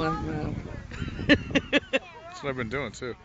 one now. That's what I've been doing too.